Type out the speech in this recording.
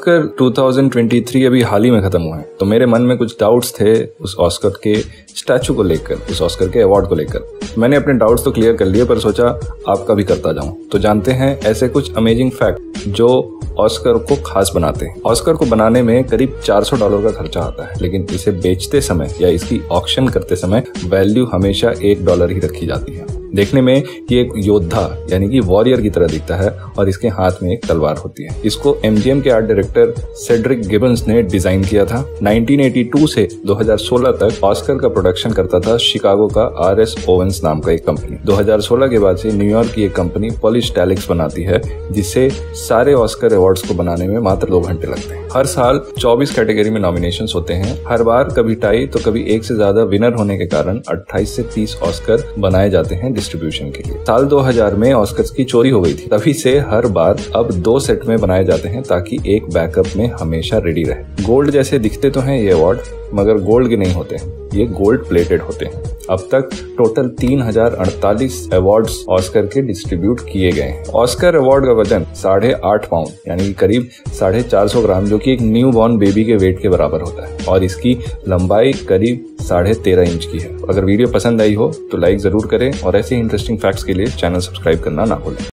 Oscar 2023 अभी हाल ही में खत्म हुआ है, तो मेरे मन में कुछ डाउट्स थे उस ऑस्कर के स्टैचू को लेकर, उस ऑस्कर के अवार्ड को लेकर। मैंने अपने डाउट्स तो क्लियर कर लिए, पर सोचा आपका भी करता जाऊं। तो जानते हैं ऐसे कुछ अमेजिंग फैक्ट जो ऑस्कर को खास बनाते हैं। ऑस्कर को बनाने में करीब $400 का खर्चा आता है, लेकिन इसे बेचते समय या इसकी ऑक्शन करते समय वैल्यू हमेशा $1 ही रखी जाती है। देखने में ये एक योद्धा यानी कि वॉरियर की तरह दिखता है और इसके हाथ में एक तलवार होती है। इसको MGM के आर्ट डायरेक्टर सेड्रिक गिबन्स ने डिजाइन किया था। 1982 से 2016 तक ऑस्कर का प्रोडक्शन करता था शिकागो का RS ओवेंस नाम का एक कंपनी। 2016 के बाद से न्यूयॉर्क की एक कंपनी पॉलिस्टैलिक्स बनाती है, जिससे सारे ऑस्कर अवार्ड्स को बनाने में मात्र 2 घंटे लगते हैं। हर साल 24 कैटेगरी में नॉमिनेशंस होते हैं। हर बार कभी टाई तो कभी एक से ज्यादा विनर होने के कारण 28 से 30 ऑस्कर बनाए जाते हैं डिस्ट्रीब्यूशन के लिए। साल 2000 में ऑस्कर्स की चोरी हो गई थी, तभी से हर बार अब 2 सेट में बनाए जाते हैं ताकि एक बैकअप में हमेशा रेडी रहे। गोल्ड जैसे दिखते तो हैं ये अवार्ड, मगर गोल्ड के नहीं होते हैं, ये गोल्ड प्लेटेड होते हैं। अब तक टोटल 3048 अवार्ड्स ऑस्कर के डिस्ट्रीब्यूट किए गए हैं। ऑस्कर अवार्ड का वजन 8.5 पाउंड यानी करीब 450 ग्राम, जो कि एक न्यू बॉर्न बेबी के वेट के बराबर होता है, और इसकी लंबाई करीब 13.5 इंच की है। अगर वीडियो पसंद आई हो तो लाइक जरूर करें और ऐसे इंटरेस्टिंग फैक्ट्स के लिए चैनल सब्सक्राइब करना ना भूलें।